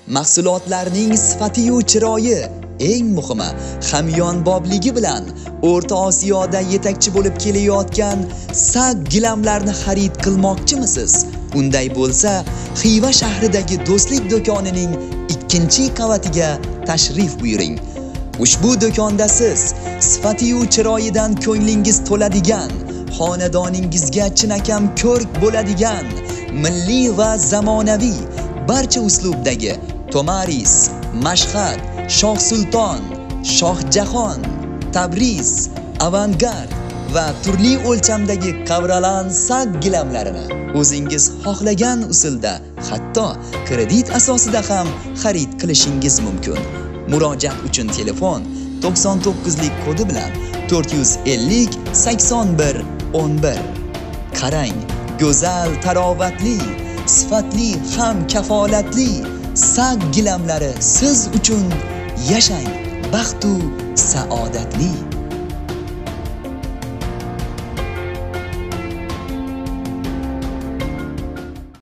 mahsulotlarning sifati va chiroyi, eng muhimi hamyonbobligi bilan O'rta Osiyoda yetakchi bo'lib kelayotgan SAG gilamlarni xarid qilmoqchimisiz? Unday bo'lsa, Xiva shahridagi Do'stlik do'konining 2-qavatiga tashrif buyuring. Ushbu do'konda siz sifati va chiroyidan ko'nglingiz to'ladigan, xonadoningizga chinakam ko'rk bo'ladigan, milliy va zamonaviy barcha uslubdagi Tomaris, Mashhad, Shohsulton, Shohjahon, Tabriz, Avangard va turli o'lchamdagi qavralan SAG gilamlarini o'zingiz xohlagan usulda, hatto kredit asosida ham xarid qilishingiz mumkin. Murojaat uchun telefon 99lik kodi bilan 450 81 11. Qarang, go'zal, tarovatli, sifatli ham kafolatli SAG gilamlari siz uchun. Yashang baxtu saodatli.